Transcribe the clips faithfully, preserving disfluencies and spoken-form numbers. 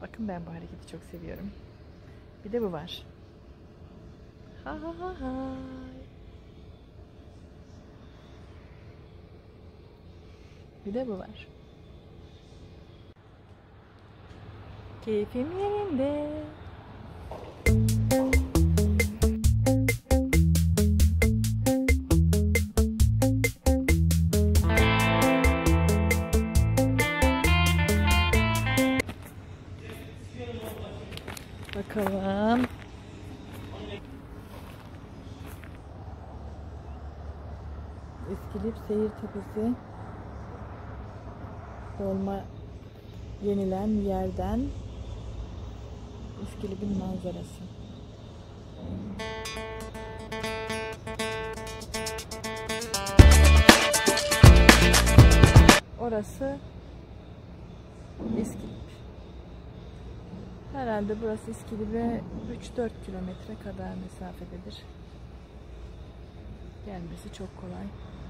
Bakın ben bu hareketi çok seviyorum. Bir de bu var. Ha ha ha ha. Bir de bu var. Keyfim yerinde. Bakalım. İskilip Seyir Tepesi dolma yenilen yerden İskilip'in manzarası. Orası İskilip. Herhalde burası İskilip'e üç dört kilometre kadar mesafededir. Gelmesi çok kolay.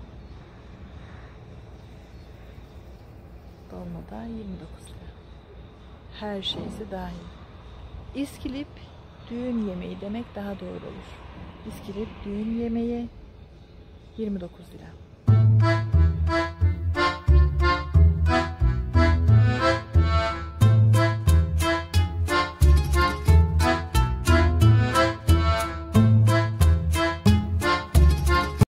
Dolmada yirmi dokuz lira. Her şeysi dahil. İskilip düğün yemeği demek daha doğru olur. İskilip düğün yemeği yirmi dokuz lira.